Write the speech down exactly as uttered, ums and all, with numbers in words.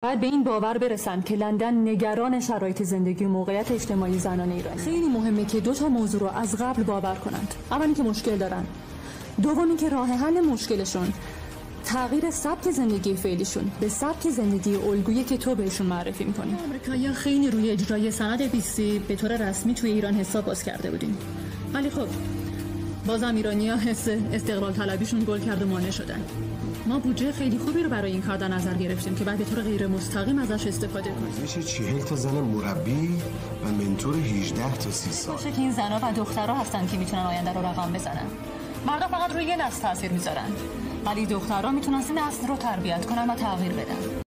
باید به این باور برسن که لندن نگران شرایط زندگی و موقعیت اجتماعی زنان ایرانی. خیلی مهمه که دو تا موضوع رو از قبل باور کنند. اولی که مشکل دارن، دومی که راه حل مشکلشون تغییر سبک زندگی فعلیشون به سبک زندگی الگویی که تو بهشون معرفی می‌کنی. آمریکایی‌ها خیلی روی اجرای سند بیستی به طور رسمی توی ایران حساب باز کرده بودیم. ولی خب بازم ایرانی‌ها حس استقلال طلبیشون گل کرد و مانع شدن. ما بودجه خیلی خوبی رو برای این کار در نظر گرفتیم که بعد به طور غیر مستقیم ازش استفاده کنیم. میشه چهل تا زن مربی و منتور هجده تا سی سال. باشه که این زنا و دخترها هستن که میتونن آینده رو رقم بزنن. مردا فقط روی یه نسل تاثیر میذارن. ولی دخترها میتونن این نسل رو تربیت کنن و تغییر بدن.